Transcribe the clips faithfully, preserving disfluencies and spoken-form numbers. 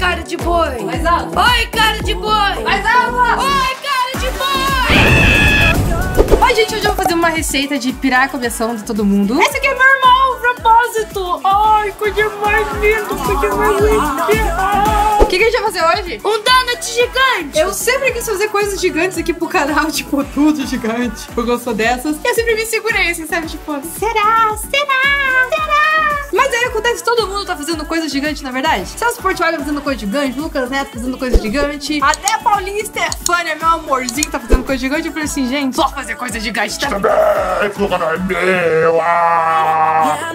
cara de boi. Mais alto. Oi, cara de boi. Mais alto. Oi, cara de boi. Oi, gente, hoje eu vou fazer uma receita de pirar a coleção de todo mundo. Esse aqui é meu irmão, propósito. Ai, coisa mais linda, coisa mais linda. O que, que a gente vai fazer hoje? Um donut gigante. Eu sempre quis fazer coisas gigantes aqui pro canal, tipo, tudo gigante. Porque eu sou dessas. E eu sempre me segurei, assim, sabe? Tipo, será? Será? Será? Mas aí acontece, todo mundo tá fazendo coisa gigante, na verdade. Celso Portiolli fazendo coisa gigante, Lucas Neto fazendo coisa gigante, até a Paulinha Stefania, meu amorzinho, tá fazendo coisa gigante. Eu falei assim, gente, só fazer coisa gigante, tá? Também, Fuga não é meu. Ah!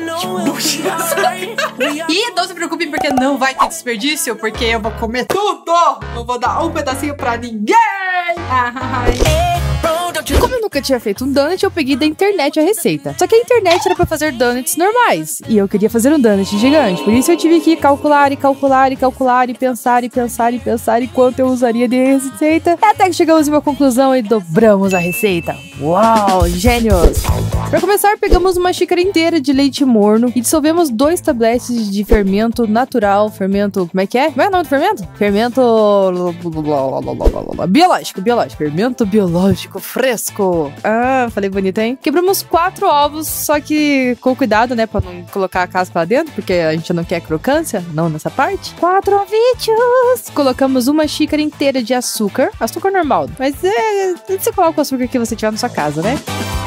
E não se preocupem porque não vai ter desperdício, porque eu vou comer tudo. Não vou dar um pedacinho pra ninguém. Ai. Como eu nunca tinha feito um donut, eu peguei da internet a receita. Só que a internet era pra fazer donuts normais. E eu queria fazer um donut gigante. Por isso eu tive que calcular e calcular e calcular e pensar e pensar e pensar em quanto eu usaria de receita. Até que chegamos em uma conclusão e dobramos a receita. Uau, gênios! Pra começar, pegamos uma xícara inteira de leite morno e dissolvemos dois tabletes de fermento natural. Fermento... Como é que é? Como é o nome do fermento? Fermento... Biológico, biológico. Fermento biológico fresco. Ah, falei bonito, hein? Quebramos quatro ovos, só que com cuidado, né? Pra não colocar a casca lá dentro, porque a gente não quer crocância. Não nessa parte. Quatro ovinhos. Colocamos uma xícara inteira de açúcar. Açúcar normal. Mas é... Você coloca o açúcar que você tiver na sua casa, né?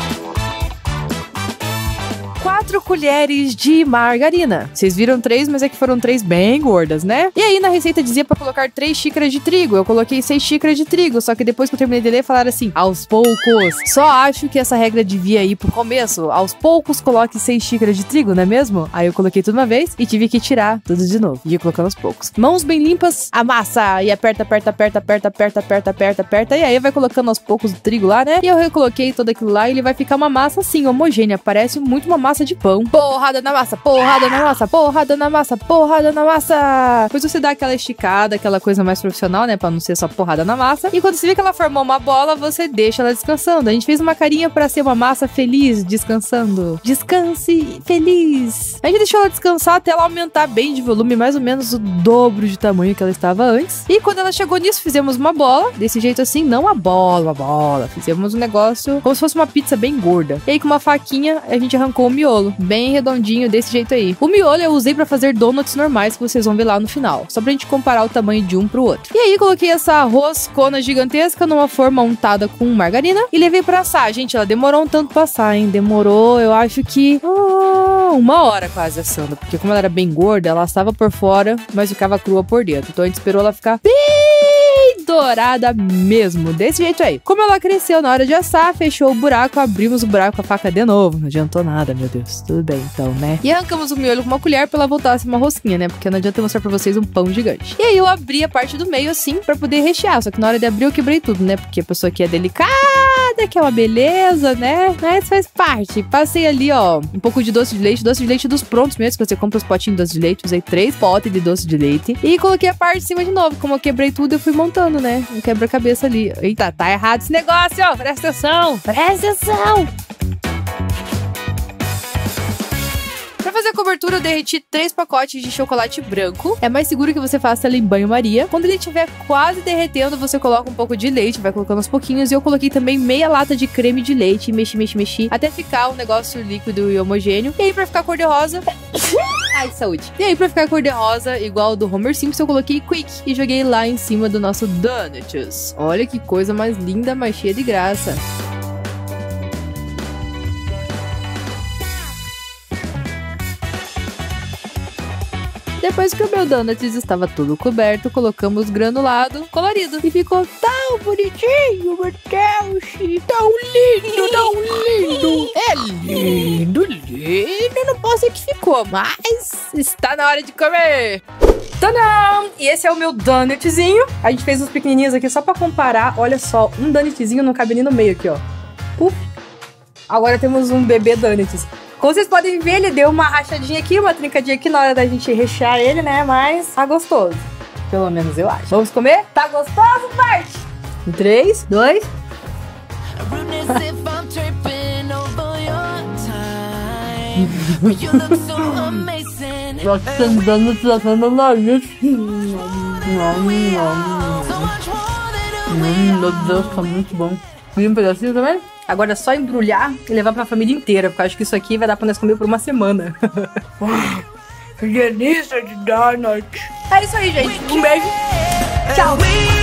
Quatro colheres de margarina. Vocês viram três, mas é que foram três bem gordas, né? E aí na receita dizia pra colocar três xícaras de trigo. Eu coloquei seis xícaras de trigo, só que depois que eu terminei de ler, falaram assim, aos poucos. Só acho que essa regra devia ir pro começo. Aos poucos coloque seis xícaras de trigo, não é mesmo? Aí eu coloquei tudo uma vez e tive que tirar tudo de novo. E ia colocando aos poucos. Mãos bem limpas, amassa e aperta, aperta, aperta, aperta, aperta, aperta, aperta, aperta. E aí vai colocando aos poucos o trigo lá, né? E eu recoloquei tudo aquilo lá e ele vai ficar uma massa assim, homogênea. Parece muito uma massa de pão. Porrada na massa, porrada na massa, porrada na massa, porrada na massa. Depois você dá aquela esticada, aquela coisa mais profissional, né? Pra não ser só porrada na massa. E quando você vê que ela formou uma bola, você deixa ela descansando. A gente fez uma carinha pra ser uma massa feliz, descansando. Descanse feliz. A gente deixou ela descansar até ela aumentar bem de volume, mais ou menos o dobro de tamanho que ela estava antes. E quando ela chegou nisso, fizemos uma bola. Desse jeito assim, não a bola, uma bola. Fizemos um negócio como se fosse uma pizza bem gorda. E aí com uma faquinha, a gente arrancou o miolo. Bem redondinho, desse jeito aí. O miolo eu usei pra fazer donuts normais que vocês vão ver lá no final. Só pra gente comparar o tamanho de um pro outro. E aí coloquei essa roscona gigantesca numa forma untada com margarina e levei pra assar. Gente, ela demorou um tanto pra assar, hein? Demorou, eu acho que... Oh, uma hora quase assando. Porque como ela era bem gorda, ela assava por fora, mas ficava crua por dentro. Então a gente esperou ela ficar bem dourada mesmo, desse jeito aí. Como ela cresceu na hora de assar, fechou o buraco, abrimos o buraco com a faca de novo. Não adiantou nada, meu Deus. Tudo bem, então, né? E arrancamos o miolo com uma colher pra ela voltar a ser uma rosquinha, né? Porque não adianta eu mostrar pra vocês um pão gigante. E aí eu abri a parte do meio, assim, pra poder rechear. Só que na hora de abrir eu quebrei tudo, né? Porque a pessoa aqui é delicada, que é uma beleza, né? Mas faz parte. Passei ali, ó, um pouco de doce de leite. Doce de leite dos prontos mesmo, que você compra os potinhos de doce de leite. Usei três potes de doce de leite. E coloquei a parte de cima de novo. Como eu quebrei tudo, eu fui montando, né? Um quebra-cabeça ali. Eita, tá errado esse negócio, ó. Presta atenção. Presta atenção. Pra fazer a cobertura, eu derreti três pacotes de chocolate branco. É mais seguro que você faça ele em banho-maria. Quando ele estiver quase derretendo, você coloca um pouco de leite, vai colocando aos pouquinhos. E eu coloquei também meia lata de creme de leite. Mexi, mexi, mexi, até ficar um negócio líquido e homogêneo. E aí, pra ficar cor-de-rosa... Ai, saúde. E aí, pra ficar cor-de-rosa, igual do Homer Simpson, eu coloquei Quick e joguei lá em cima do nosso donuts. Olha que coisa mais linda, mais cheia de graça. Depois que o meu donuts estava todo coberto, colocamos granulado colorido. E ficou tão bonitinho, meu Deus! Tão lindo, tão lindo! É lindo, lindo! Não posso dizer que ficou, mas está na hora de comer! Tadam! E esse é o meu donutzinho. A gente fez uns pequenininhos aqui só pra comparar. Olha só, um donutzinho não cabe nem no meio aqui, ó. Puf! Agora temos um bebê donuts. Como vocês podem ver, ele deu uma rachadinha aqui, uma trincadinha aqui na hora da gente rechear ele, né? Mas tá gostoso. Pelo menos eu acho. Vamos comer? Tá gostoso, parte? Em três, dois... Nossa, tentando tratar meu nariz. Hum, meu Deus, tá muito bom. E um pedacinho também? Agora é só embrulhar e levar pra família inteira, porque eu acho que isso aqui vai dar pra nós comer por uma semana. Que delícia de donut. É isso aí, gente. Um beijo. Tchau.